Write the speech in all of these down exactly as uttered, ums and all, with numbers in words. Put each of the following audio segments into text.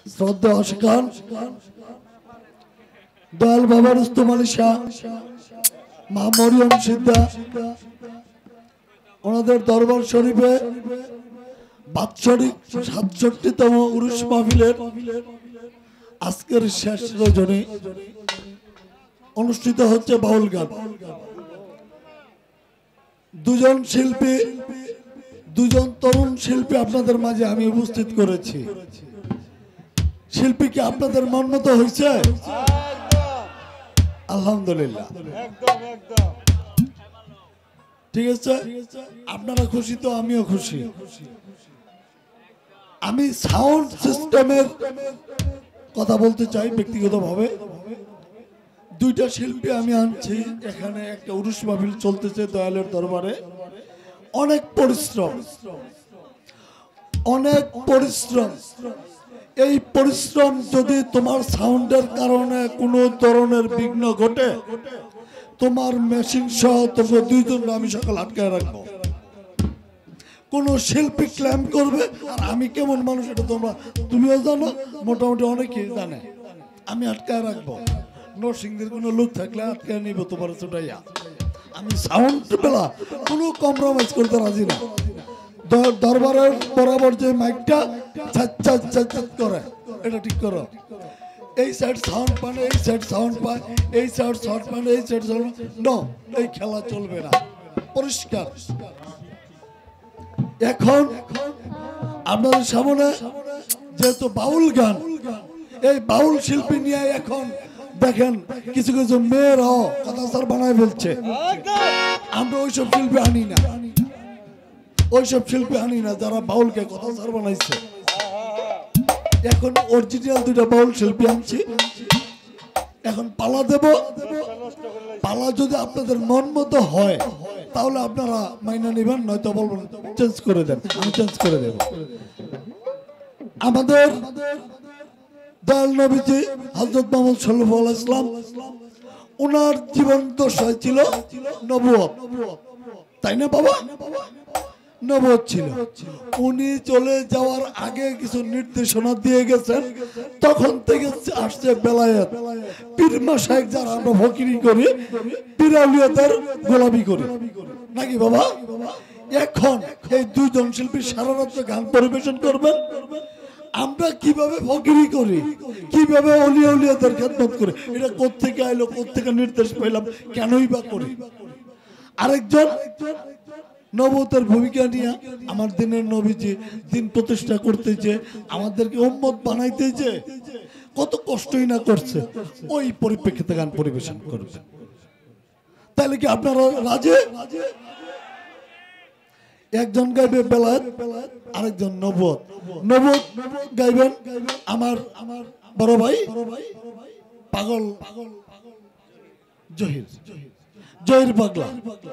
শ্রদ্ধা অস্কার দয়াল বাবা রুস্তম আলী শাহ, মা মরিয়ম সিদ্ধা, ওনাদের দরবার শরীফে বাৎসরিক সাতষট্টিতম উরুস মাহফিলের আজকের শেষ রজনী অনুষ্ঠিত হচ্ছে বাউল গান। দুজন শিল্পী, দুজন তরুণ শিল্পী আপনাদের মাঝে আমি উপস্থিত করেছি। শিল্পী কি আপনাদের মন মতো হয়েছে? আলহামদুলিল্লাহ, ঠিক আছে। আপনারা খুশি তো আমিও খুশি। আমি সাউন্ড সিস্টেমের কথা বলতে চাই ব্যক্তিগতভাবে। দুইটা শিল্পী আমি আনছি এখানে, একটা উরুস মাহফিল চলতেছে দয়ালের দরবারে। অনেক পরিশ্রম, অনেক পরিশ্রম। এই পরিশ্রম যদি তোমার সাউন্ডের কারণে কোনো ধরনের বিঘ্ন ঘটে, তোমার মেশিন সহ তোমরা দুইজন আমি সকাল আটকায় রাখবো। কোন শিল্পী ক্লেম করবে আর আমি কেমন মানুষ এটা তোমরা তুমিও জানো, মোটামুটি অনেকেই জানে। আমি আটকায় রাখবো। নরসিংদীর কোনো লোক থাকলে আটকায় নিব তোমার ছোটাইয়া। আমি সাউন্ড পেলা কোনো কম্প্রোমাইজ করতে রাজি না। দরবারের বরাবর যে মাইকটা করে এটা ঠিক করো। এই সাইড সাউন্ড পান, এই সাইড সাউন্ড পায়, এই সাইড শর্ট পান, এই সাইড সাউন্ড নো, এই খেলা চলবে না। পরিষ্কার। এখন আপনাদের সামনে যেহেতু বাউল গান, এই বাউল শিল্পী নিয়ে এখন দেখেন কিছু কিছু মেয়েরাও কথাসার বানায় ফেলছে। আমরা ওইসব শিল্পী আনি না, ওইসব শিল্পী আনি না যারা বাউলকে কথাসার বানাইছে। এখন অরিজিনাল দুইটা বাউল শিল্পী আনছি। এখন পালা দেব। পালা যদি আপনাদের মন মতো হয় তাহলে আপনারা মাইনা নেবেন, নয়তো বলবেন চেঞ্জ করে দেন, আমি চেঞ্জ করে দেব। আমাদের দয়াল নবীজি হযরত মুহাম্মদ সাল্লাল্লাহু আলাইহি ওয়াসাল্লাম, ওনার জীবন দশায় ছিল নবুয়ত, তাই না বাবা? নবুয়ত ছিল। উনি চলে যাওয়ার আগে কিছু নির্দেশনা দিয়ে গেছেন, তখন থেকে আসছে বেলায়েত। পীর মাশায়েখ যারা আমরা ফকিরি করি, পীর আউলিয়াদের গোলামি করি, নাকি বাবা? এখন এই দুইজন শিল্পী সারা রাত গান পরিবেশন করবেন। আমরা কিভাবে ফকিরি করি, কিভাবে অলিয়া উলিয়াদের খেদমত করি, এটা কোত্থেকে আইলো, কোত্থেকে নির্দেশ পাইলাম, কেনই বা করি? আরেকজন নবুয়তের ভূমিকা নিয়ে আমার দিনের নবীজি দিন প্রতিষ্ঠা করতেছে, আমাদেরকে উম্মত বানাইতেছে, কত কষ্টই না করছে। ওই পরিপ্রেক্ষিতে গান পরিবেশন করবে। তাহলে কি আপনারা রাজি? একজন গাইবে বেলায়েত, আরেকজন নবুয়ত। নবুয়ত গাইবেন আমার বড় ভাই পাগল জহির, জহির পাগলা।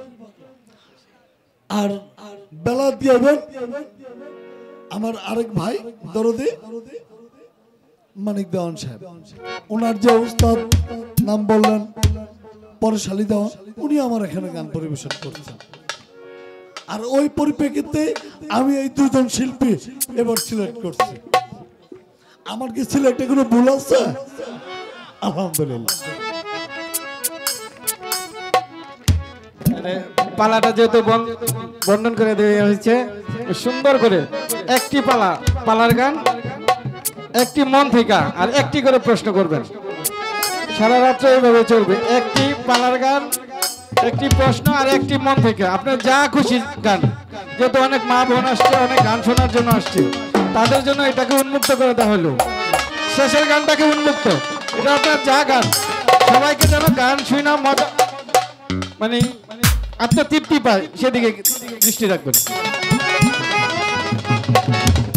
আর বেলায়েত গাইবেন আমার আরেক ভাই দরদি মানিক দেওয়ান সাহেব। ওনার যে উস্তাদ নাম বললেন পরশালী দেওয়ান, উনি আমার এখানে গান পরিবেশন করছেন। আর ওই পরিপ্রেক্ষিতে আমি এই দুজন শিল্পী এবার সিলেক্ট করছি। আমার কি সিলেক্টে কোনো ভুল আছে? আলহামদুলিল্লাহ। পালাটা যেহেতু বর্ণন করে দেওয়া হয়েছে সুন্দর করে, একটি পালা, পালার গান একটি মন থেকে, আর একটি করে প্রশ্ন করবেন। সারা রাত্রে এইভাবে চলবে। একটি পালার গান, একটি প্রশ্ন, আর একটি মন থেকে। আপনার যা খুশি গান, যেহেতু অনেক মা বোন আসছে, অনেক গান শোনার জন্য আসছে, তাদের জন্য এটাকে উন্মুক্ত করে দেওয়া হলো। শেষের গানটাকে উন্মুক্ত, এটা আপনার যা গান, সবাইকে যেন গান শুই না মজা, মানে আত্মতৃপ্তি পায়, সেদিকে দৃষ্টি রাখবেন।